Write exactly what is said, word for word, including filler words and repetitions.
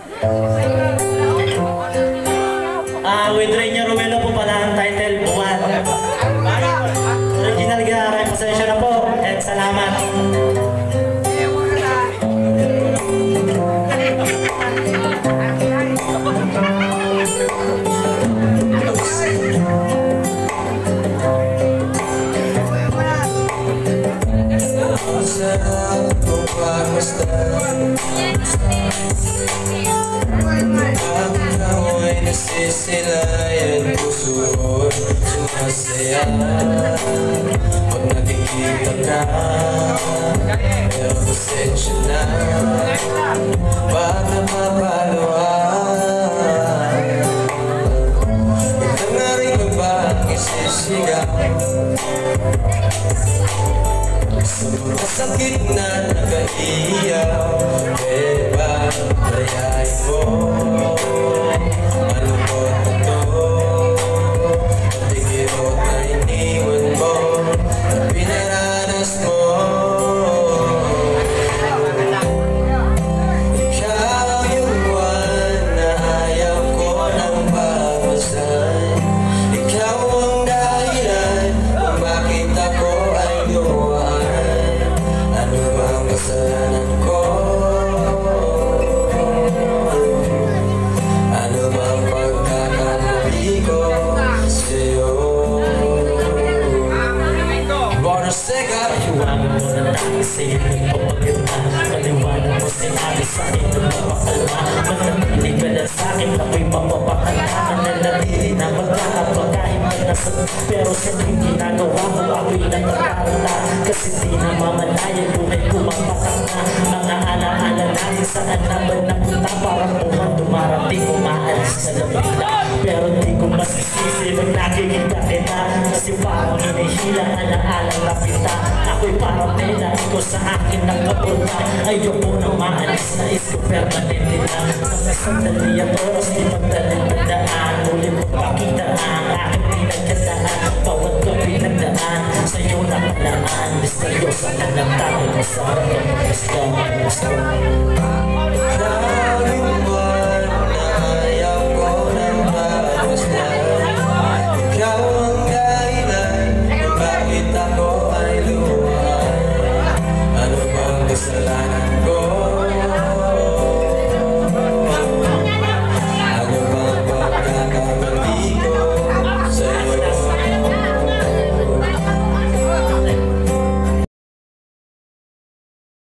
Ah, with Rainier Romelo po pala ang title, Buwan. Original gitara, pasensya na po, at salamat. Masarap kung pagmasdan ang amoy nasisilayan puso sumasaya pag nakikita ka, pero pasensya na baka mapaluan. Ito na rin ba ba ang isisigaw? Masakit na nakaiyaw, pwede ba layain mo? Ano ko ito? Patigirot na iniwan mo, pinaranas mo. Ikaw yung buwan na ayaw ko ng pagmasan. Ikaw ang dahilan kung bakit ako ay luwan. Ano bang kasalanan ko? Ano bang pagkakamali ko sa'yo? Bonus Sega! Iwanan mo na lang sa'yo nagpapagirma. Paliwanag mo sinabi sa'kin na mapakalma. Manatinig ka na sa'kin ako'y mapapakala. Mananatili na magkakapagahin ka na sa pero sa hindi ginagawa mo ako'y natatarala. Kasi di na mamalayan buhay ko magpakanga. Mga alaala natin saan naman napunta. Parang buwan dumarating umaalis na labila. Pero di ko masisisi pag nakikita kita. Kasi parang hinihila alaalang lapita. Ako'y parang tela, ikaw sa akin nakapunta. Ayoko na maalis na isko permanente na. Mga sandali at oras di magdaling magdaan. Muli mo pakita ang aking pinagkandaan. Bawat ko pinagdaan sa'yo na palaan. Misteryosa ka ng tayo, masarap ang gusto. Gusto Ikaw yung buwan na ayaw ko ng pagmasdan. Ikaw ang dahilan kung bakit ako ay luwan. Ano bang kasalanan ko?